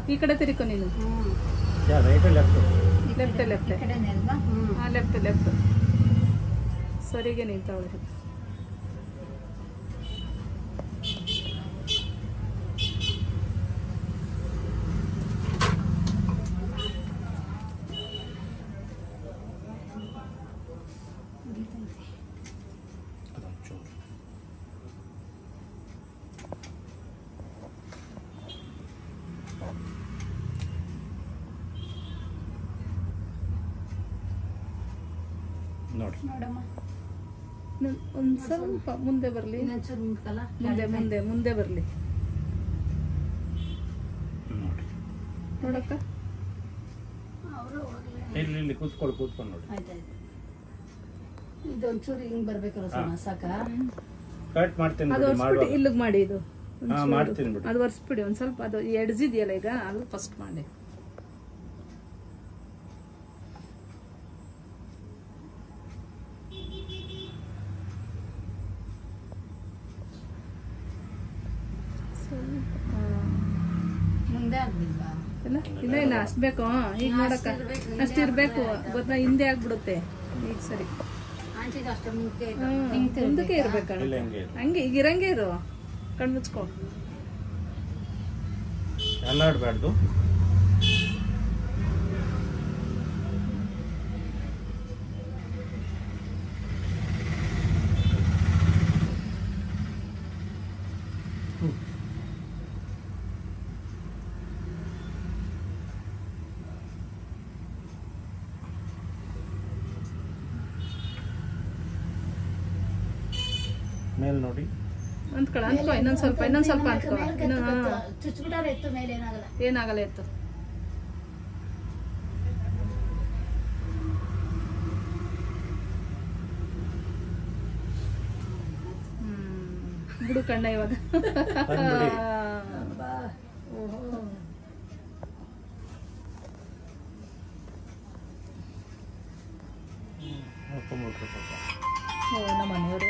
ಈ ಕಡೆ ತಿರ್ಕೊ ನೀನು. ಲೆಫ್ಟ್ ಸರಿಗೆ ನಿಂತವಳೆ. ಒಂದ್ ಸ್ವಲ್ಪ ಮುಂದೆ ಬರ್ಲಿ, ಮುಂದೆ ಬರ್ಲಿ ನೋಡಕ್ಕ. ಇಲ್ಲಿ ಕೂತ್ಕೊಂಡು ನೋಡಿ. ಇದೊಂಚೂರು ಹಿಂಗ್ ಬರ್ಬೇಕಲ್ಲ ಸಾಕ. ಕಟ್ ಮಾಡ್ತೀನಿ ಅದು ಒರ್ಸ್ಬಿಟ್ಟು ಇಲ್ಲಿಗೆ ಮಾಡಿ. ಇದು ಮಾಡ್ತೀನಿ ಬಿಡಿ. ಅದು ಒರ್ಸ್ಬಿಡಿ ಒಂದ್ ಸ್ವಲ್ಪ. ಅದು ಎಡ್ಜಿದೆಯಲ್ಲ ಈಗ, ಅದು ಫಸ್ಟ್ ಮಾಡಿ. ಮುಂದೆ ಆಗ್ಲಿಲ್ವಾ? ಇಲ್ಲ ಅಷ್ಟ್ ಬೇಕು. ಈಗ ನೋಡಕ್ಕ ಅಷ್ಟಿರ್ಬೇಕು ಗೊತ್ತಾ, ಹಿಂದೆ ಆಗ್ಬಿಡುತ್ತೆ. ಈಗ ಸರಿ ಮುಂದಕ್ಕೆ ಇರ್ಬೇಕ. ಹಂಗೆ ಈಗ ಇರಂಗೆ ಇರು, ಕಣ್ ಮುಚ್ಕೊ. ಅಲ್ಲಾಡ್ಬಾರ್ದು. ಮೇಲ್ ನೋಡಿ. ಅಂತ್ಕೊಳ ಇನ್ನೊಂದ್ ಸ್ವಲ್ಪ ಅಂತ್ಕೊ. ಏನಾಗಲ್ಲ ಎತ್ತು. ಬಿಡು ಕಣ್ಣ ಇವಾಗ. ನಮ್ಮ ಮನೆಯವರು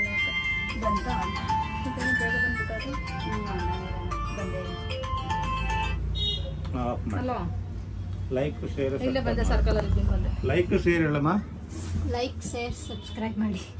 ಲೈಕ್ ಶೇರ್ ಇಲ್ಲೇ ಬಂದೆ ಸರ್ಕಲ್ ಅಲ್ಲಿ ಬಂದೆ. ಲೈಕ್ ಶೇರ್ ಹೇಳಮ್ಮ. ಲೈಕ್ ಶೇರ್ ಸಬ್ಸ್ಕ್ರೈಬ್ ಮಾಡಿ.